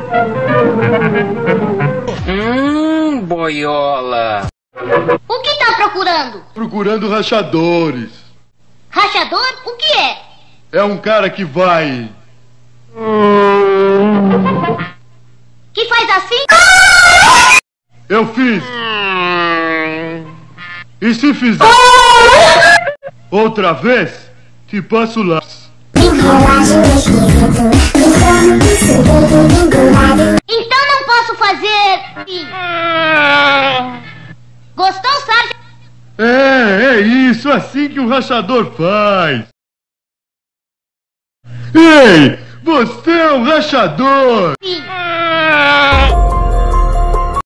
Boiola. O que tá procurando? Procurando rachadores. Rachador? O que é? É um cara que vai... Que faz assim? Eu fiz. E se fizer outra vez, te passo lá. Então não posso fazer. Gostou, Sargent? É isso, assim que um rachador faz. Ei, você é um rachador! Sim.